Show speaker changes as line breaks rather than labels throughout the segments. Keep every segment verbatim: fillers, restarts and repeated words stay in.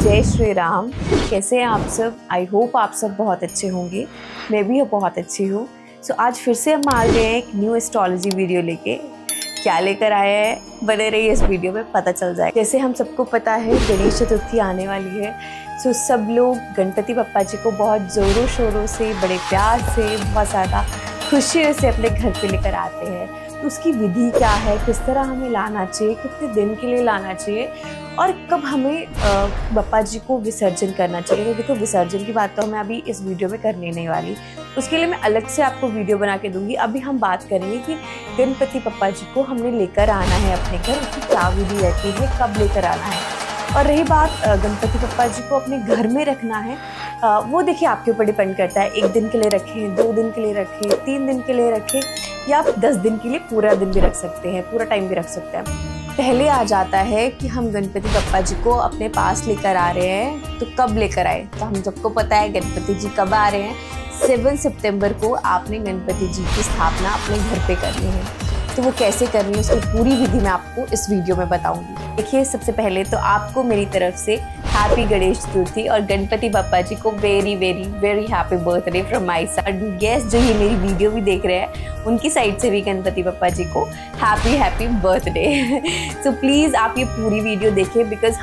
जय श्री राम। कैसे हैं आप सब? आई होप आप सब बहुत अच्छे होंगे। मैं भी बहुत अच्छी हूँ। सो so, आज फिर से हम आ गए हैं एक न्यू एस्ट्रोलॉजी वीडियो लेके। क्या लेकर आए हैं, बने रहिए इस वीडियो में, पता चल जाए। जैसे हम सबको पता है गणेश चतुर्थी आने वाली है। सो so, सब लोग गणपति बप्पा जी को बहुत ज़ोरों शोरों से, बड़े प्यार से, बहुत ज़्यादा खुशी से अपने घर पे लेकर आते हैं। तो उसकी विधि क्या है, किस तरह हमें लाना चाहिए, कितने दिन के लिए लाना चाहिए और कब हमें बप्पा जी को विसर्जन करना चाहिए। तो देखो, विसर्जन की बात तो मैं अभी इस वीडियो में करने नहीं वाली, उसके लिए मैं अलग से आपको वीडियो बना के दूंगी। अभी हम बात करेंगे कि गणपति बप्पा जी को हमने लेकर आना है अपने घर, उसकी क्या विधि रहती है, कब लेकर आना है। और रही बात गणपति बप्पा जी को अपने घर में रखना है, वो देखिए आपके ऊपर डिपेंड करता है। एक दिन के लिए रखें, दो दिन के लिए रखें, तीन दिन के लिए रखें, या आप दस दिन के लिए पूरा दिन भी रख सकते हैं, पूरा टाइम भी रख सकते हैं। पहले आ जाता है कि हम गणपति बप्पा जी को अपने पास लेकर आ रहे हैं, तो कब लेकर आए। तो हम सबको पता है गणपति जी कब आ रहे हैं। सेवन सितंबर को आपने गणपति जी की स्थापना अपने घर पे करनी है। तो वो कैसे करनी है, उसकी पूरी विधि मैं आपको इस वीडियो में बताऊंगी। देखिए, सबसे पहले तो आपको मेरी तरफ से हैप्पी गणेश चतुर्थी और गणपति बप्पा जी को very very very happy birthday from my side. Guess जो ये मेरी वीडियो भी देख रहे हैं, उनकी साइड से भी गणपति बप्पा जी को happy happy birthday. So please आप ये पूरी वीडियो देखें, बिकॉज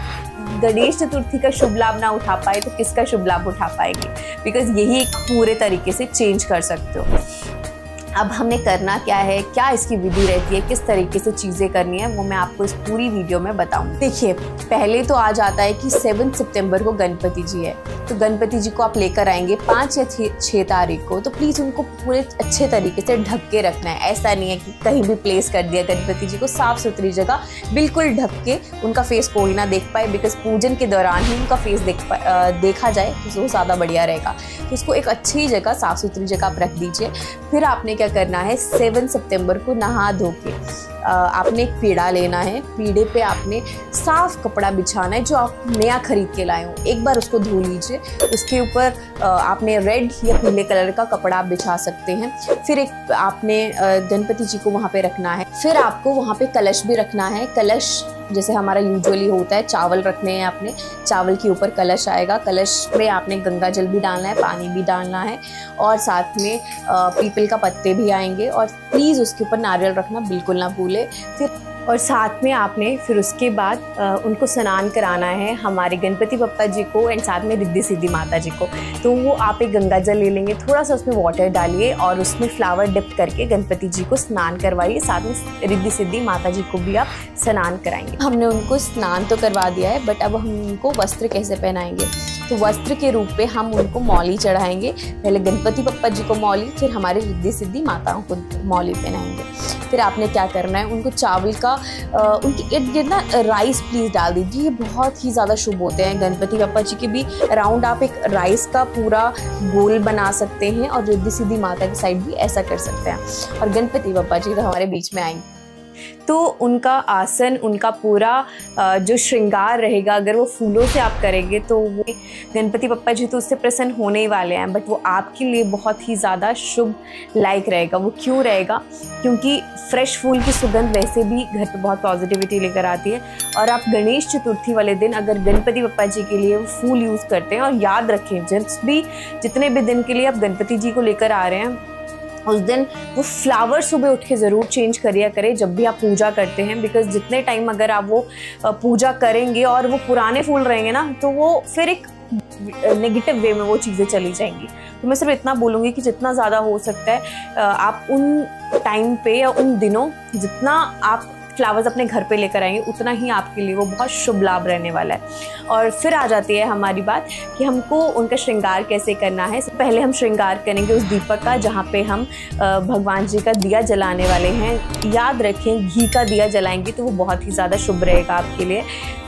आप गणेश चतुर्थी का शुभ लाभ ना उठा पाए तो किसका शुभ लाभ उठा पाएंगे, बिकॉज यही एक पूरे तरीके से चेंज कर सकते हो। अब हमने करना क्या है, क्या इसकी विधि रहती है, किस तरीके से चीज़ें करनी है, वो मैं आपको इस पूरी वीडियो में बताऊंगी। देखिए, पहले तो आ जाता है कि सेवन सितंबर को गणपति जी है, तो गणपति जी को आप लेकर आएंगे पाँच या छः तारीख को। तो प्लीज़ उनको पूरे अच्छे तरीके से ढक के रखना है। ऐसा नहीं है कि कहीं भी प्लेस कर दिया गणपति जी को, साफ़ सुथरी जगह बिल्कुल ढक के उनका फेस कोई ना देख पाए, बिकॉज पूजन के दौरान ही उनका फेस देख पा देखा जाए तो वो ज़्यादा बढ़िया रहेगा। तो उसको एक अच्छी जगह, साफ़ सुथरी जगह आप रख दीजिए। फिर आपने क्या करना है, सेवन सितंबर को नहा धो के आपने एक पीढ़ा लेना है। पीढ़े पे आपने साफ कपड़ा बिछाना है जो आप नया खरीद के लाए हो। एक बार उसको धो लीजिए, उसके ऊपर आपने रेड या पीले कलर का कपड़ा आप बिछा सकते हैं। फिर एक आपने गणपति जी को वहाँ पे रखना है। फिर आपको वहाँ पे कलश भी रखना है। कलश जैसे हमारा यूजुअली होता है, चावल रखने हैं आपने, चावल के ऊपर कलश आएगा। कलश में आपने गंगा जल भी डालना है, पानी भी डालना है, और साथ में पीपल का पत्ते भी आएंगे। और प्लीज़ उसके ऊपर नारियल रखना बिल्कुल ना भूले। फिर और साथ में आपने फिर उसके बाद आ, उनको स्नान कराना है, हमारे गणपति बप्पा जी को, एंड साथ में रिद्धि सिद्धि माता जी को। तो वो आप एक गंगा जल ले लेंगे, थोड़ा सा उसमें वाटर डालिए और उसमें फ्लावर डिप करके गणपति जी को स्नान करवाइए। साथ में रिद्धि सिद्धि माता जी को भी आप स्नान कराएंगे। हमने उनको स्नान तो करवा दिया है, बट अब हम उनको वस्त्र कैसे पहनाएंगे। तो वस्त्र के रूप में हम उनको मौली चढ़ाएंगे। पहले गणपति बप्पा जी को मौली, फिर हमारी रिद्धि सिद्धि माताओं को मौली पहनाएंगे। फिर आपने क्या करना है, उनको चावल का आ, उनके इर्द गिर्द ना राइस प्लीज़ डाल दीजिए। ये बहुत ही ज़्यादा शुभ होते हैं। गणपति बप्पा जी के भी अराउंड आप एक राइस का पूरा गोल बना सकते हैं, और रिद्धि सिद्धि माता की साइड भी ऐसा कर सकते हैं। और गणपति बप्पा जी तो हमारे बीच में आएंगे, तो उनका आसन, उनका पूरा जो श्रृंगार रहेगा, अगर वो फूलों से आप करेंगे तो वो गणपति बप्पा जी तो उससे प्रसन्न होने ही वाले हैं, बट वो आपके लिए बहुत ही ज़्यादा शुभ लायक रहेगा। वो क्यों रहेगा, क्योंकि फ्रेश फूल की सुगंध वैसे भी घर पे बहुत पॉजिटिविटी लेकर आती है। और आप गणेश चतुर्थी वाले दिन अगर गणपति बप्पा जी के लिए वो फूल यूज़ करते हैं, और याद रखें जिस भी जितने भी दिन के लिए आप गणपति जी को लेकर आ रहे हैं, उस दिन वो फ्लावर सुबह उठ के ज़रूर चेंज करिया करें जब भी आप पूजा करते हैं। बिकॉज जितने टाइम अगर आप वो पूजा करेंगे और वो पुराने फूल रहेंगे ना, तो वो फिर एक नेगेटिव वे में वो चीज़ें चली जाएंगी। तो मैं सिर्फ इतना बोलूँगी कि जितना ज़्यादा हो सकता है आप उन टाइम पे या उन दिनों जितना आप फ्लावर्स अपने घर पे लेकर आएंगे, उतना ही आपके लिए वो बहुत शुभ लाभ रहने वाला है। और फिर आ जाती है हमारी बात कि हमको उनका श्रृंगार कैसे करना है। पहले हम श्रृंगार करेंगे उस दीपक का जहाँ पे हम भगवान जी का दिया जलाने वाले हैं। याद रखें, घी का दिया जलाएंगे तो वो बहुत ही ज़्यादा शुभ रहेगा आपके लिए।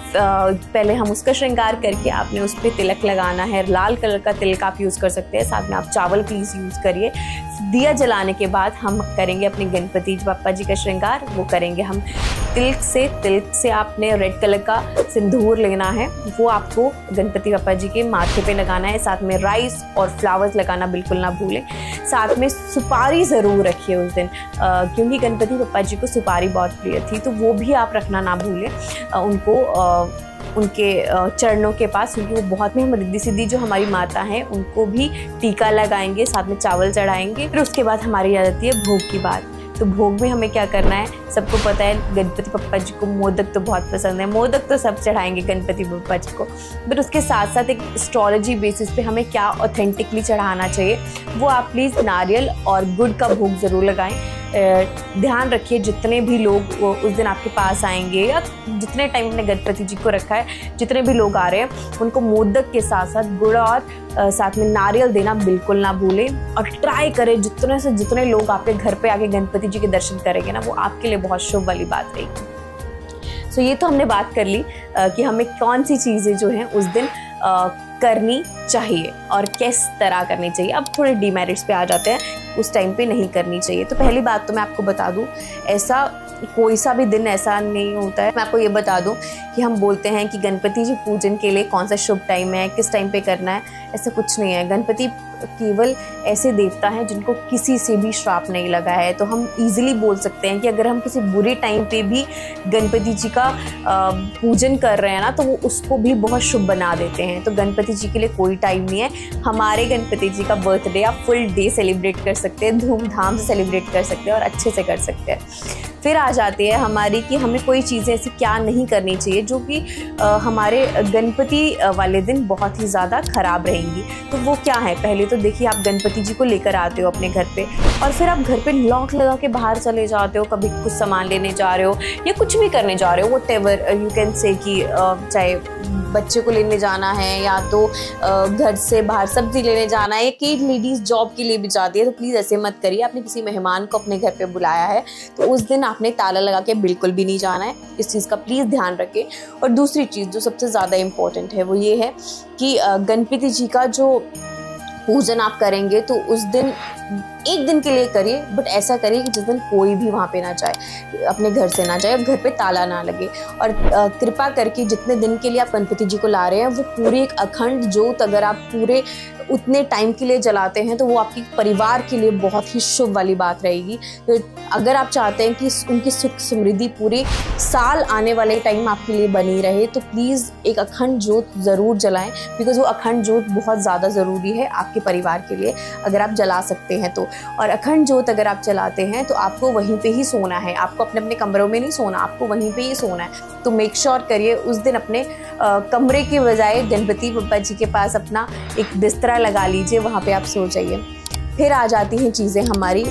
पहले हम उसका श्रृंगार करके आपने उस पर तिलक लगाना है। लाल कलर का तिलक आप यूज़ कर सकते हैं, साथ में आप चावल प्लीज़ यूज़ करिए। दिया जलाने के बाद हम करेंगे अपने गणपति बप्पा जी का श्रृंगार। वो करेंगे हम तिलक से। तिलक से आपने रेड कलर का सिंदूर लेना है, वो आपको गणपति बप्पा जी के माथे पे लगाना है। साथ में राइस और फ्लावर्स लगाना बिल्कुल ना भूलें। साथ में सुपारी ज़रूर रखिए उस दिन, आ, क्योंकि गणपति बप्पा जी को सुपारी बहुत प्रिय थी, तो वो भी आप रखना ना भूलें। आ, उनको आ, उनके चरणों के पास, क्योंकि वो बहुत में हम रिद्धि सिद्धि जो हमारी माता हैं उनको भी टीका लगाएंगे, साथ में चावल चढ़ाएंगे। फिर उसके बाद हमारी आ जाती है भोग की बात। तो भोग में हमें क्या करना है, सबको पता है गणपति पप्पा जी को मोदक तो बहुत पसंद है, मोदक तो सब चढ़ाएंगे गणपति पप्पा जी को। बट उसके साथ साथ एक एस्ट्रोलॉजी बेसिस पे हमें क्या ऑथेंटिकली चढ़ाना चाहिए, वो आप प्लीज़ नारियल और गुड़ का भोग ज़रूर लगाएं। ध्यान रखिए जितने भी लोग उस दिन आपके पास आएंगे या जितने टाइम अपने गणपति जी को रखा है, जितने भी लोग आ रहे हैं उनको मोदक के साथ साथ गुड़ और साथ में नारियल देना बिल्कुल ना भूलें। और ट्राई करें जितने से जितने लोग आपके घर पे आके गणपति जी के दर्शन करेंगे ना, वो आपके लिए बहुत शुभ वाली बात रहेगी। सो ये तो हमने बात कर ली कि हमें कौन सी चीज़ें जो हैं उस दिन करनी चाहिए और किस तरह करनी चाहिए। अब थोड़े डीमेरिट्स पे आ जाते हैं, उस टाइम पे नहीं करनी चाहिए। तो पहली बात तो मैं आपको बता दूं, ऐसा कोई सा भी दिन ऐसा नहीं होता है। मैं आपको ये बता दूं कि हम बोलते हैं कि गणपति जी पूजन के लिए कौन सा शुभ टाइम है, किस टाइम पे करना है, ऐसा कुछ नहीं है। गणपति केवल ऐसे देवता हैं जिनको किसी से भी श्राप नहीं लगा है। तो हम इजीली बोल सकते हैं कि अगर हम किसी बुरे टाइम पे भी गणपति जी का पूजन कर रहे हैं ना, तो वो उसको भी बहुत शुभ बना देते हैं। तो गणपति जी के लिए कोई टाइम नहीं है। हमारे गणपति जी का बर्थडे आप फुल डे सेलिब्रेट कर सकते हैं, धूमधाम से सेलिब्रेट कर सकते हैं और अच्छे से कर सकते हैं। फिर आ जाती है हमारी कि हमें कोई चीज़ें ऐसी क्या नहीं करनी चाहिए जो कि हमारे गणपति वाले दिन बहुत ही ज़्यादा ख़राब रहेंगी। तो वो क्या है, पहले तो देखिए आप गणपति जी को लेकर आते हो अपने घर पे और फिर आप घर पे लॉक लगा के बाहर चले जाते हो, कभी कुछ सामान लेने जा रहे हो या कुछ भी करने जा रहे हो, what ever you can say कि चाहे बच्चे को लेने जाना है या तो घर से बाहर सब्जी लेने जाना है, कि लेडीज़ जॉब के लिए भी जाती है। तो प्लीज़ ऐसे मत करिए। आपने किसी मेहमान को अपने घर पे बुलाया है तो उस दिन आपने ताला लगा के बिल्कुल भी नहीं जाना है। इस चीज़ का प्लीज़ ध्यान रखें। और दूसरी चीज़ जो सबसे ज़्यादा इम्पोर्टेंट है वो ये है कि गणपति जी का जो पूजन आप करेंगे तो उस दिन एक दिन के लिए करिए, बट ऐसा करिए कि जिस दिन कोई भी वहाँ पे ना जाए, अपने घर से ना जाए और घर पे ताला ना लगे। और कृपा करके जितने दिन के लिए आप गणपति जी को ला रहे हैं वो पूरे एक अखंड ज्योत अगर आप पूरे उतने टाइम के लिए जलाते हैं तो वो आपके परिवार के लिए बहुत ही शुभ वाली बात रहेगी। तो अगर आप चाहते हैं कि उनकी सुख समृद्धि पूरे साल आने वाले टाइम आपके लिए बनी रहे तो प्लीज़ एक अखंड ज्योत ज़रूर जलाएं, बिकॉज वो अखंड ज्योत बहुत ज़्यादा ज़रूरी है आपके परिवार के लिए अगर आप जला सकते हैं तो। और अखंड ज्योत अगर आप जलाते हैं तो आपको वहीं पे ही सोना है, आपको अपने अपने कमरों में नहीं सोना, आपको वहीं पे ही सोना है। तो मेक श्योर करिए उस दिन अपने आ, कमरे के बजाय गणपति बप्पा जी के पास अपना एक बिस्तरा लगा लीजिए, वहाँ पे आप सो जाइए। फिर आ जाती हैं चीज़ें हमारी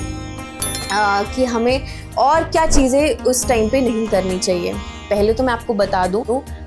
आ, कि हमें और क्या चीज़ें उस टाइम पे नहीं करनी चाहिए। पहले तो मैं आपको बता दूँ,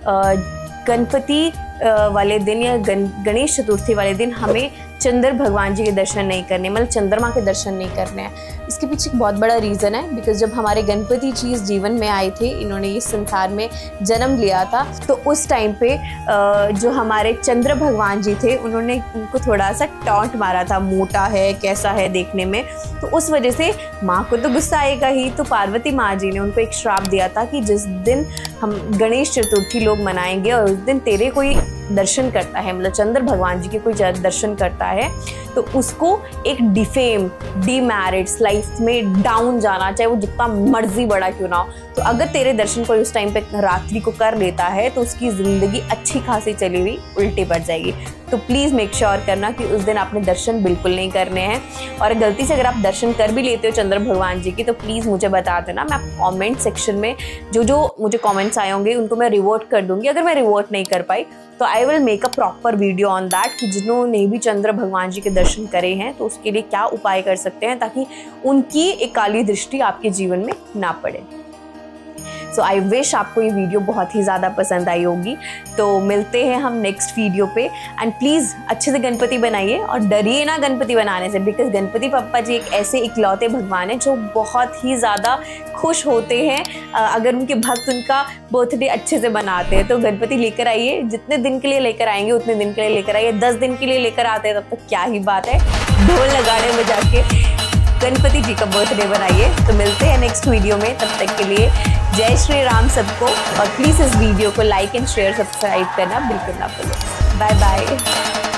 गणपति वाले दिन या गणेश चतुर्थी वाले दिन हमें चंद्र भगवान जी के दर्शन नहीं करने, मतलब चंद्रमा के दर्शन नहीं करने हैं। इसके पीछे एक बहुत बड़ा रीज़न है, बिकॉज जब हमारे गणपति जी इस जीवन में आए थे, इन्होंने इस संसार में जन्म लिया था, तो उस टाइम पे जो हमारे चंद्र भगवान जी थे उन्होंने उनको थोड़ा सा टॉन्ट मारा था, मोटा है, कैसा है देखने में। तो उस वजह से माँ को तो गुस्सा आएगा ही, तो पार्वती माँ जी ने उनको एक श्राप दिया था कि जिस दिन हम गणेश चतुर्थी लोग मनाएंगे और उस दिन तेरे कोई दर्शन करता है, मतलब चंद्र भगवान जी के कोई दर्शन करता है, तो उसको एक डिफेम डीमेरिट्स लाइफ में डाउन जाना, चाहे वो जितना मर्जी बड़ा क्यों ना हो। तो अगर तेरे दर्शन कोई उस टाइम पे रात्रि को कर लेता है तो उसकी ज़िंदगी अच्छी खासी चली हुई उल्टी पड़ जाएगी। तो प्लीज़ मेक श्योर करना कि उस दिन आपने दर्शन बिल्कुल नहीं करने हैं। और गलती से अगर आप दर्शन कर भी लेते हो चंद्र भगवान जी की तो प्लीज़ मुझे बता देना, मैं आप कॉमेंट सेक्शन में जो जो मुझे कॉमेंट्स आए होंगे उनको मैं रिवोट कर दूँगी। अगर मैं रिवोट नहीं कर पाई तो I will make a proper video on that कि जिन्होंने भी चंद्र भगवान जी के दर्शन करे हैं तो उसके लिए क्या उपाय कर सकते हैं ताकि उनकी एक काली दृष्टि आपके जीवन में ना पड़े। सो आई विश आपको ये वीडियो बहुत ही ज़्यादा पसंद आई होगी। तो मिलते हैं हम नेक्स्ट वीडियो पे। एंड प्लीज़ अच्छे से गणपति बनाइए और डरिए ना गणपति बनाने से, बिकॉज गणपति पप्पा जी एक ऐसे इकलौते भगवान हैं जो बहुत ही ज़्यादा खुश होते हैं अगर उनके भक्त उनका बर्थडे अच्छे से बनाते हैं। तो गणपति लेकर आइए, जितने दिन के लिए लेकर आएंगे उतने दिन के लिए लेकर आइए। दस दिन के लिए लेकर आते हैं तब तक तो क्या ही बात है, ढोल नगाड़े बजा के गणपति जी का बर्थडे बनाइए। तो मिलते हैं नेक्स्ट वीडियो में, तब तक के लिए जय श्री राम सबको। और प्लीज़ इस वीडियो को लाइक एंड शेयर सब्सक्राइब करना बिल्कुल ना भूलें। Bye bye.